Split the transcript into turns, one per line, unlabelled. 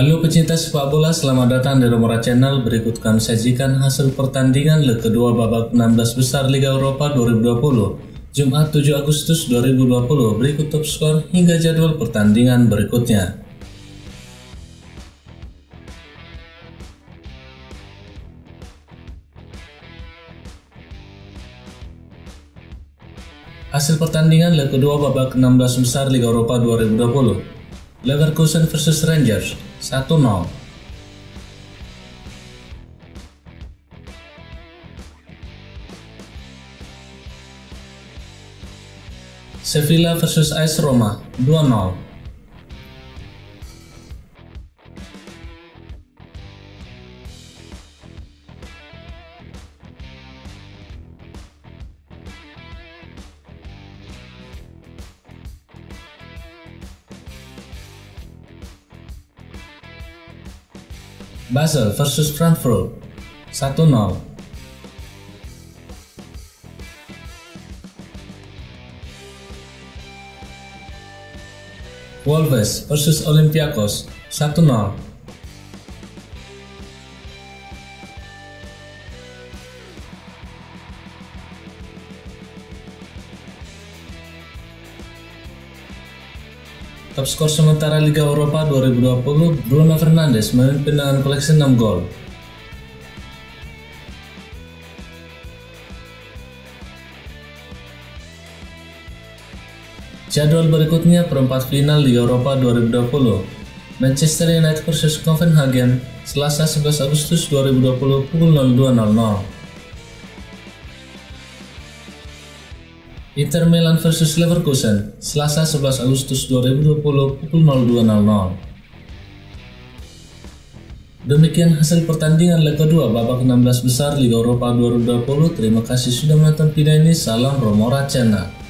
Halo pecinta sepak bola, selamat datang di Remora Channel. Berikut kami sajikan hasil pertandingan leg kedua babak 16 besar Liga Eropa 2020, Jumat 7 Agustus 2020. Berikut top skor hingga jadwal pertandingan berikutnya. Hasil pertandingan leg kedua babak 16 besar Liga Eropa 2020. Leverkusen vs Rangers 1-0. Sevilla vs AS Roma 2-0. Basel vs Frankfurt 1-0. Wolves vs Olympiakos 1-0. Top skor sementara Liga Eropa 2020, Bruno Fernandes memimpin dengan koleksi 6 gol. Jadwal berikutnya perempat final Liga Eropa 2020. Manchester United vs Copenhagen, Selasa 11 Agustus 2020 pukul 02.00. Inter Milan vs Leverkusen, Selasa 11 Agustus 2020 pukul 02.00. Demikian hasil pertandingan leg kedua babak 16 besar Liga Eropa 2020. Terima kasih sudah menonton video ini. Salam Remora Channel.